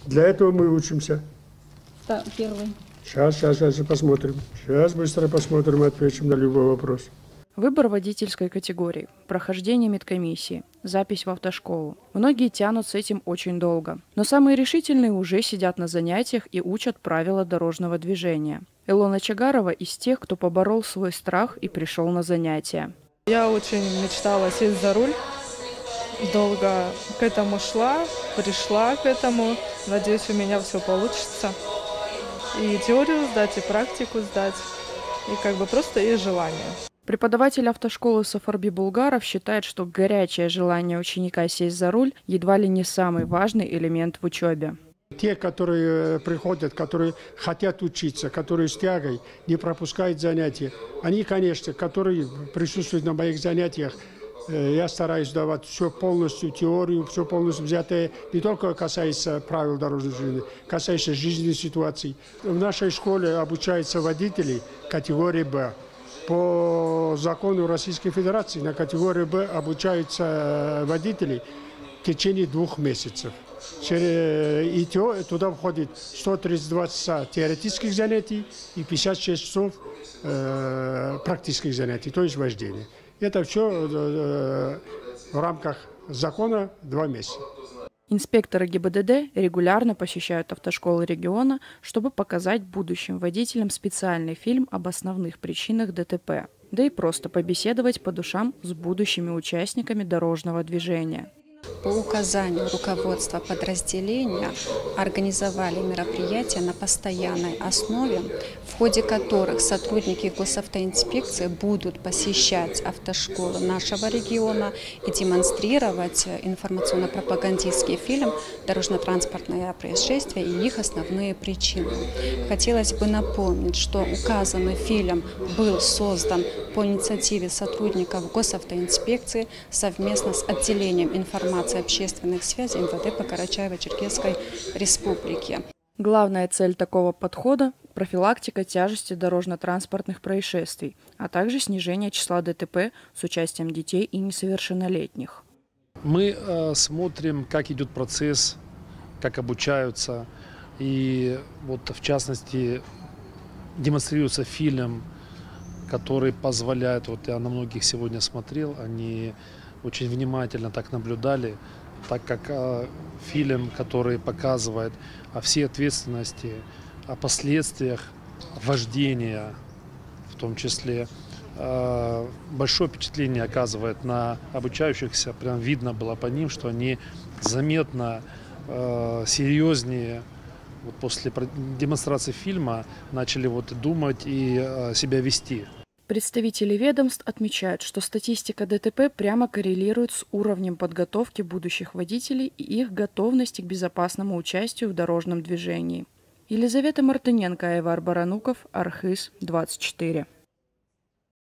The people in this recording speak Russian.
Для этого мы учимся. Первый. Сейчас посмотрим. Сейчас быстро посмотрим и ответим на любой вопрос. Выбор водительской категории, прохождение медкомиссии, запись в автошколу. Многие тянут с этим очень долго. Но самые решительные уже сидят на занятиях и учат правила дорожного движения. Илона Чагарова из тех, кто поборол свой страх и пришел на занятия. Я очень мечтала сесть за руль. Долго к этому шла, пришла к этому. Надеюсь, у меня все получится. И теорию сдать, и практику сдать. И просто есть желание. Преподаватель автошколы Сафарби Булгаров считает, что горячее желание ученика сесть за руль едва ли не самый важный элемент в учебе. Те, которые приходят, которые хотят учиться, которые с тягой не пропускают занятия, они, конечно, которые присутствуют на моих занятиях, я стараюсь давать все полностью теорию, все полностью взятое, не только касается правил дорожного движения, касается жизненной ситуации. В нашей школе обучаются водители категории «Б». По закону Российской Федерации на категории «Б» обучаются водители в течение 2 месяцев. И туда входит 132 часа теоретических занятий и 56 часов практических занятий, то есть вождения. Это все в рамках закона 2 месяца. Инспекторы ГИБДД регулярно посещают автошколы региона, чтобы показать будущим водителям специальный фильм об основных причинах ДТП, да и просто побеседовать по душам с будущими участниками дорожного движения. По указанию руководства подразделения организовали мероприятия на постоянной основе, в ходе которых сотрудники госавтоинспекции будут посещать автошколы нашего региона и демонстрировать информационно-пропагандистский фильм «Дорожно-транспортное происшествие и их основные причины». Хотелось бы напомнить, что указанный фильм был создан по инициативе сотрудников госавтоинспекции совместно с отделением информации общественных связей МВД по Карачаево-Черкесской республике. Главная цель такого подхода – профилактика тяжести дорожно-транспортных происшествий, а также снижение числа ДТП с участием детей и несовершеннолетних. Мы смотрим, как идет процесс, как обучаются. И вот в частности демонстрируется фильм, который позволяет, вот я на многих сегодня смотрел, они очень внимательно так наблюдали, так как фильм, который показывает о всей ответственности, о последствиях вождения, в том числе, большое впечатление оказывает на обучающихся. Прям видно было по ним, что они заметно серьезнее после демонстрации фильма начали думать и себя вести. Представители ведомств отмечают, что статистика ДТП прямо коррелирует с уровнем подготовки будущих водителей и их готовности к безопасному участию в дорожном движении. Елизавета Мартыненко, Айвар Барануков, Архыз, 24.